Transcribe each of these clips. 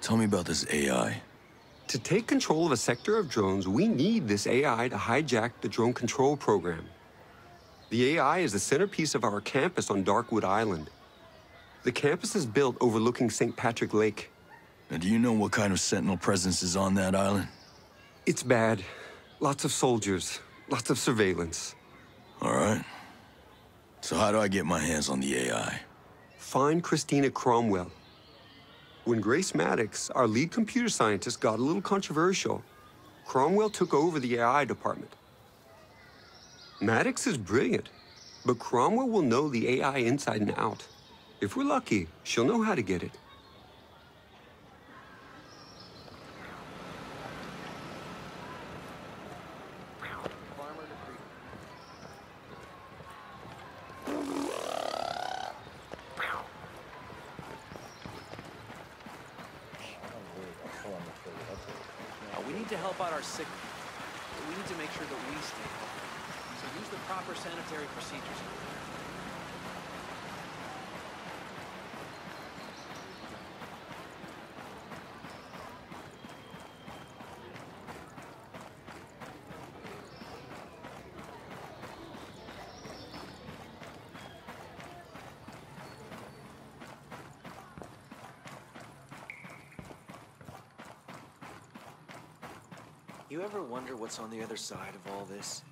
Tell me about this AI. To take control of a sector of drones, we need this AI to hijack the drone control program. The AI is the centerpiece of our campus on Darkwood Island. The campus is built overlooking St. Patrick Lake. Now, do you know what kind of Sentinel presence is on that island? It's bad. Lots of soldiers, lots of surveillance. All right. So how do I get my hands on the AI? Find Christina Cromwell. When Grace Maddox, our lead computer scientist, got a little controversial, Cromwell took over the AI department. Maddox is brilliant, but Cromwell will know the AI inside and out. If we're lucky, she'll know how to get it. We need to help out our sick. We need to make sure that we stay healthy. So use the proper sanitary procedures. You ever wonder what's on the other side of all this?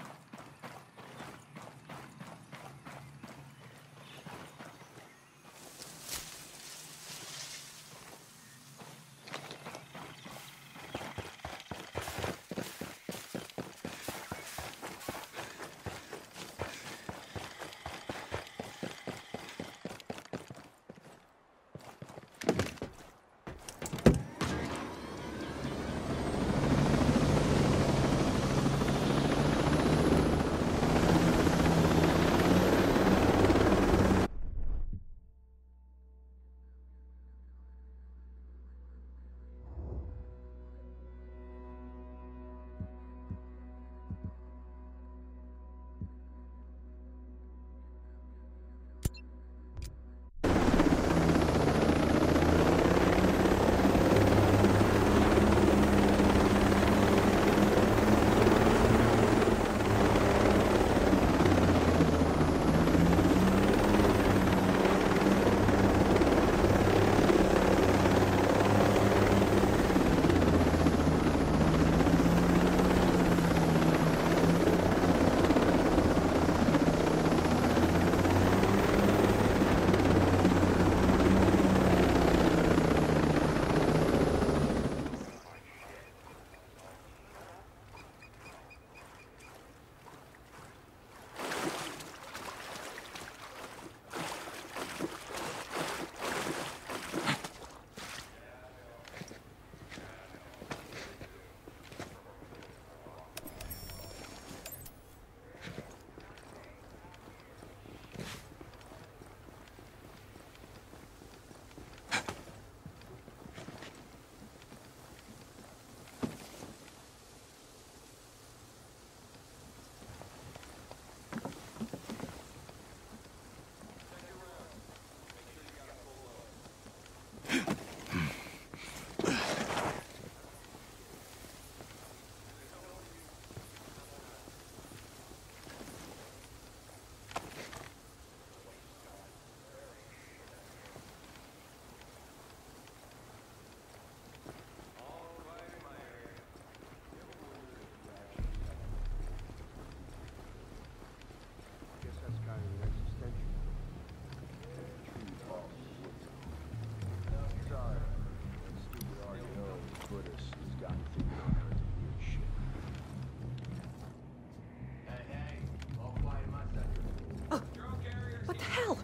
What the hell?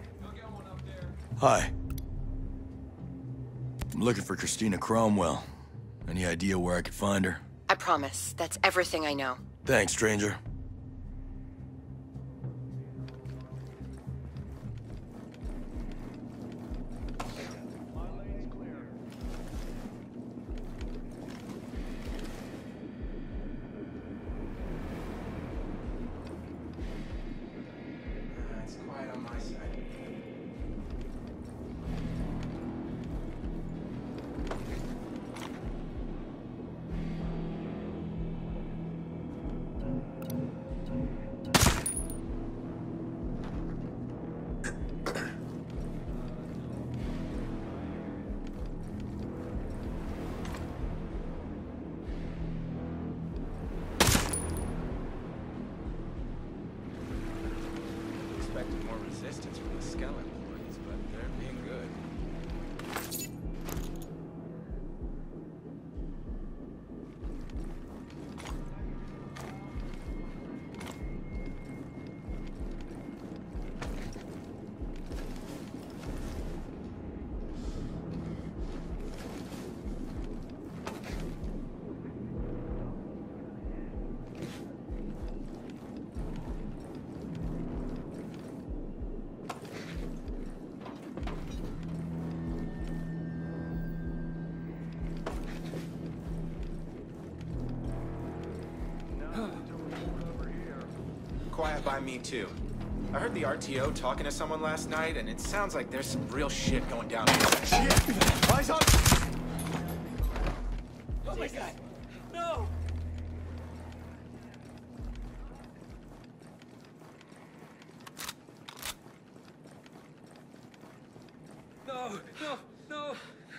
Hi. I'm looking for Christina Cromwell. Any idea where I could find her? I promise. That's everything I know. Thanks, stranger. It's quiet on my side. expected more resistance from the Skell employees, but they're being good. Quiet by me, too. I heard the RTO talking to someone last night, and it sounds like there's some real shit going down here. Shit! Eyes on! Oh my god! No! No! No! No!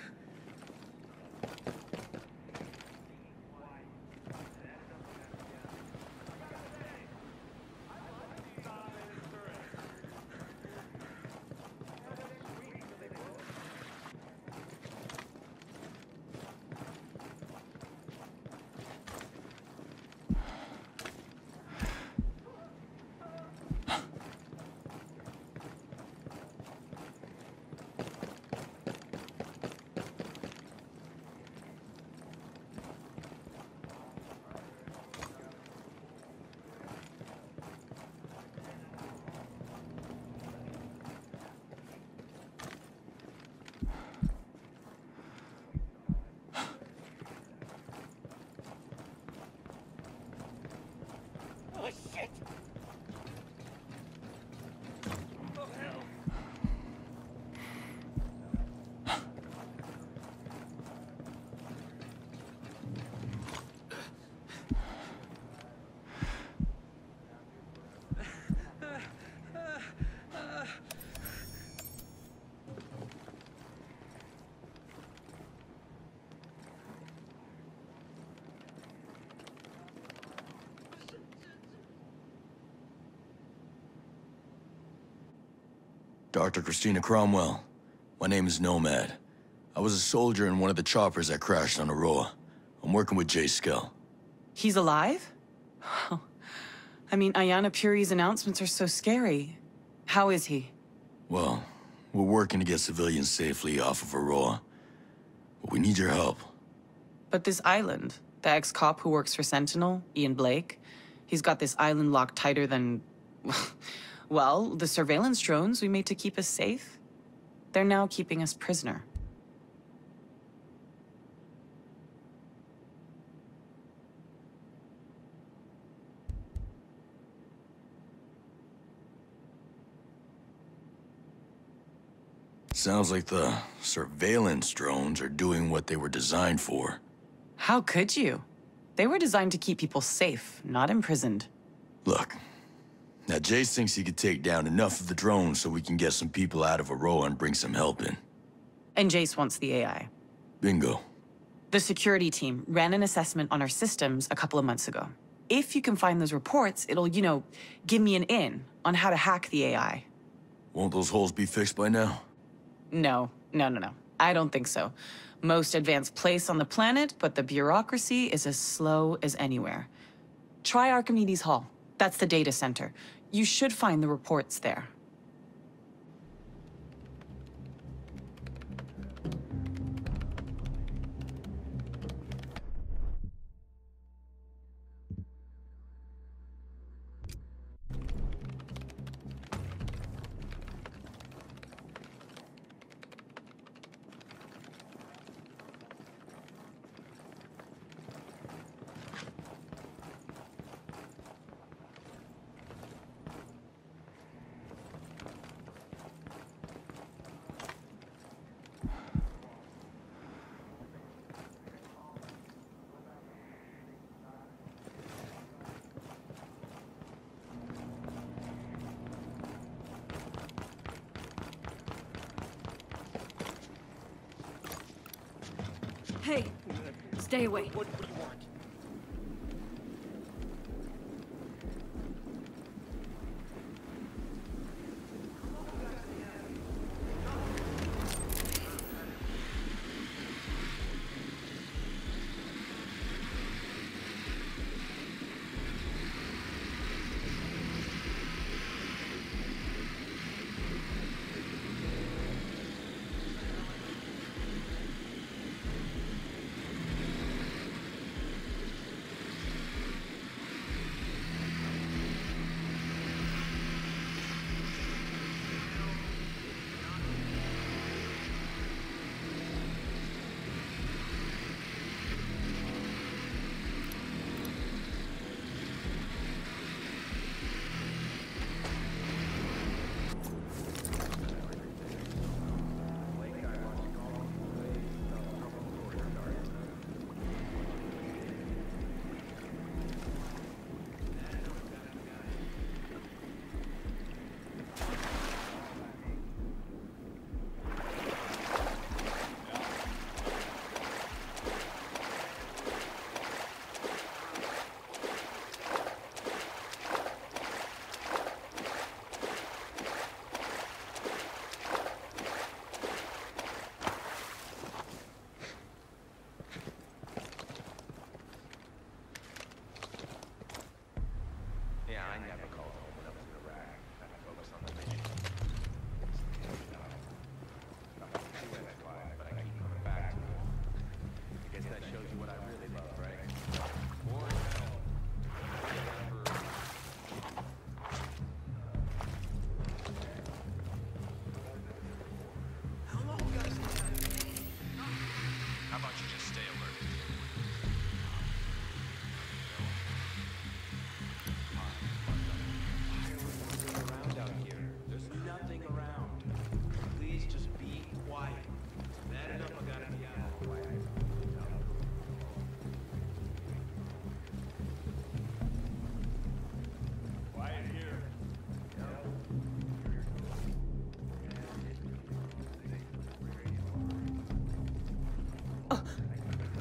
Oh shit! Oh hell! Dr. Christina Cromwell. My name is Nomad. I was a soldier in one of the choppers that crashed on Aroa. I'm working with Jay Skell. He's alive? I mean, Ayanna Puri's announcements are so scary. How is he? Well, we're working to get civilians safely off of Aroa. But we need your help. But this island, the ex-cop who works for Sentinel, Ian Blake, he's got this island locked tighter than... well, the surveillance drones we made to keep us safe, they're now keeping us prisoner. Sounds like the surveillance drones are doing what they were designed for. How could you? They were designed to keep people safe, not imprisoned. Look, now Jace thinks he could take down enough of the drones so we can get some people out of Aroa and bring some help in. And Jace wants the AI. Bingo. The security team ran an assessment on our systems a couple of months ago. If you can find those reports, it'll, give me an in on how to hack the AI. Won't those holes be fixed by now? No. I don't think so. Most advanced place on the planet, but the bureaucracy is as slow as anywhere. Try Archimedes Hall. That's the data center. You should find the reports there. Hey, stay away. What do you want?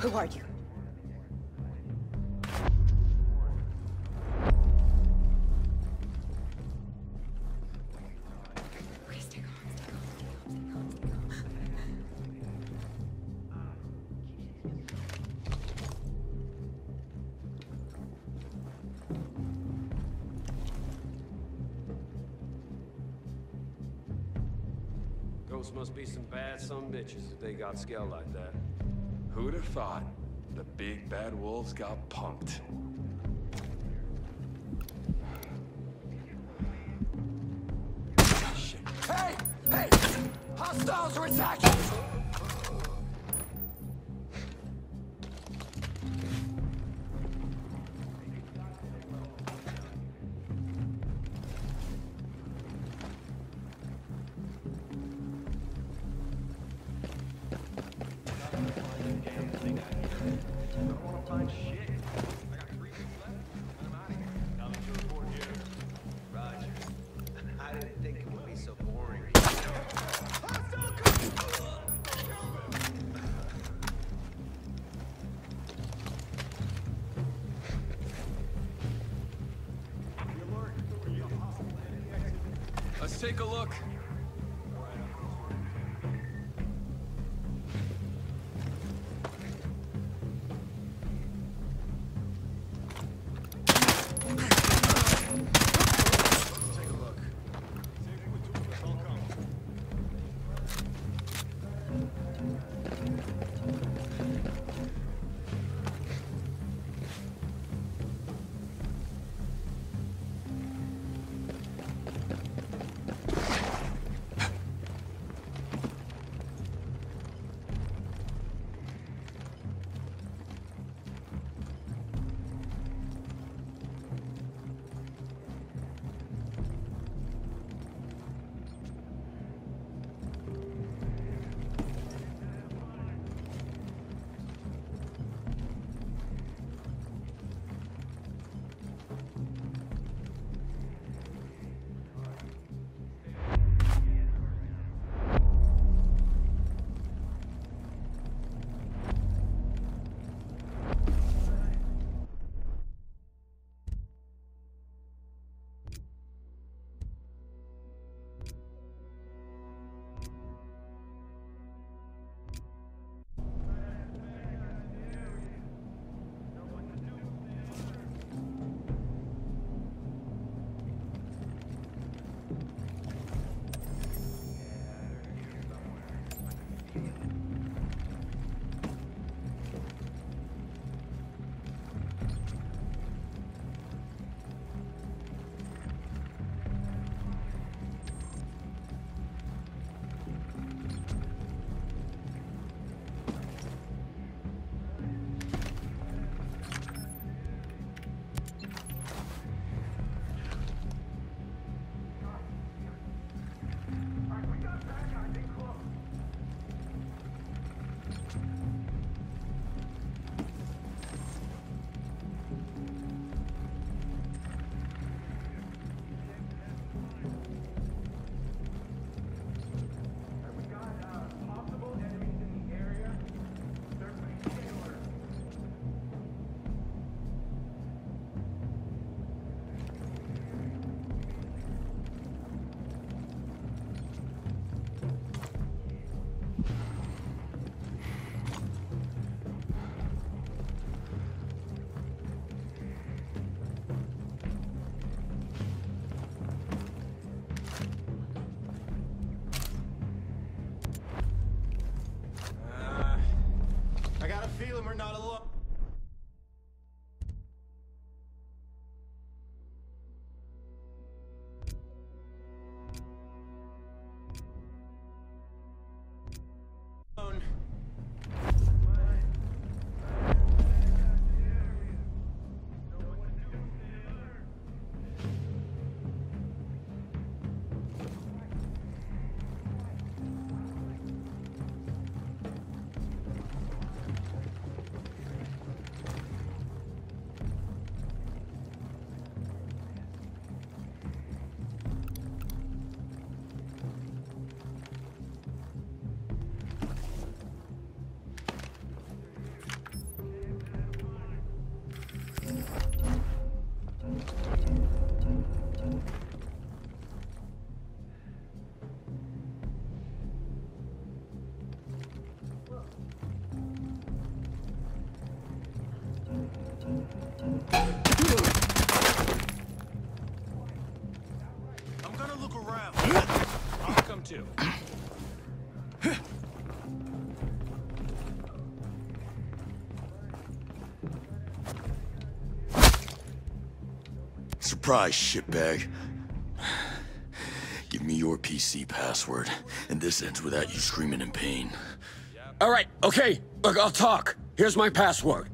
Who are you? Okay, stay calm, stay calm, stay calm, stay calm, stay Ghosts must be some bad bitches if they got scale like that. Who'd have thought? The big bad wolves got punked. Shit. Hey! Hey! Hostiles are attacking! I didn't think it would be so boring. Let's take a look. I'm gonna look around. I'll come too. Surprise, shitbag. Give me your PC password, and this ends without you screaming in pain. All right, okay. Look, I'll talk. Here's my password.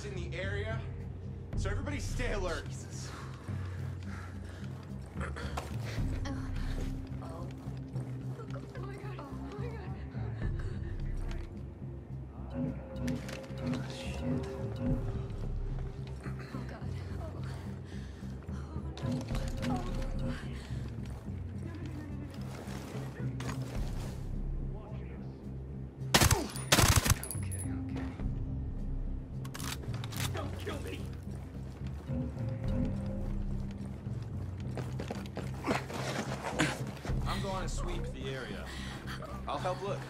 is in the area, so everybody stay alert. I'm going to sweep the area. I'll help look.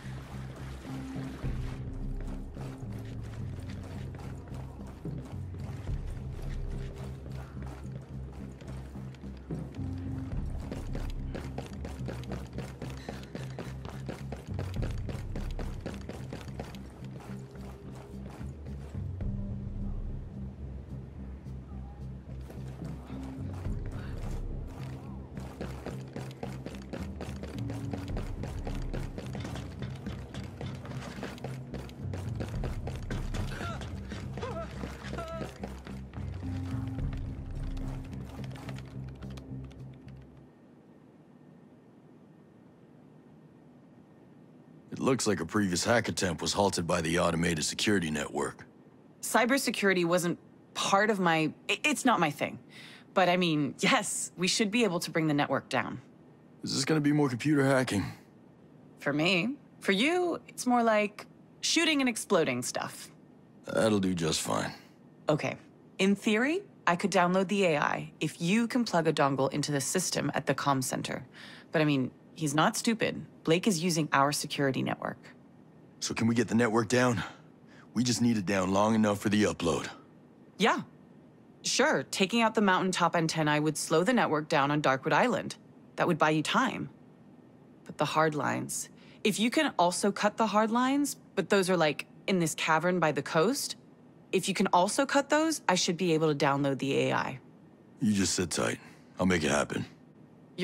It looks like a previous hack attempt was halted by the automated security network. Cybersecurity wasn't part of my... It's not my thing. But I mean, yes, we should be able to bring the network down. Is this gonna be more computer hacking? For me. For you, it's more like shooting and exploding stuff. That'll do just fine. Okay. In theory, I could download the AI if you can plug a dongle into the system at the comm center. But I mean, he's not stupid. Blake is using our security network. So can we get the network down? We just need it down long enough for the upload. Yeah. Sure, taking out the mountaintop antennae would slow the network down on Darkwood Island. That would buy you time. But the hard lines... If you can also cut the hard lines, but those are like in this cavern by the coast, if you can also cut those, I should be able to download the AI. You just sit tight. I'll make it happen.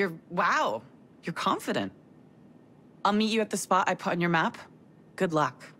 Wow, you're confident. I'll meet you at the spot I put on your map. Good luck.